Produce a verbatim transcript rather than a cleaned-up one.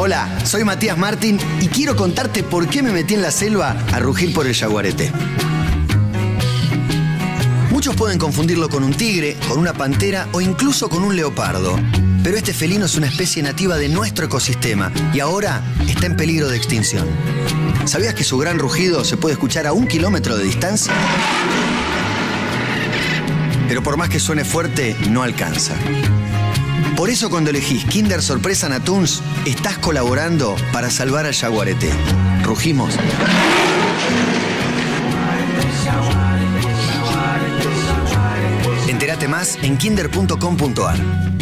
Hola, soy Matías Martín y quiero contarte por qué me metí en la selva a rugir por el yaguareté. Muchos pueden confundirlo con un tigre, con una pantera o incluso con un leopardo. Pero este felino es una especie nativa de nuestro ecosistema y ahora está en peligro de extinción. ¿Sabías que su gran rugido se puede escuchar a un kilómetro de distancia? Pero por más que suene fuerte, no alcanza. Por eso cuando elegís Kinder Sorpresa Natuns, estás colaborando para salvar al yaguareté. Rugimos. Entérate más en kinder punto com punto ar.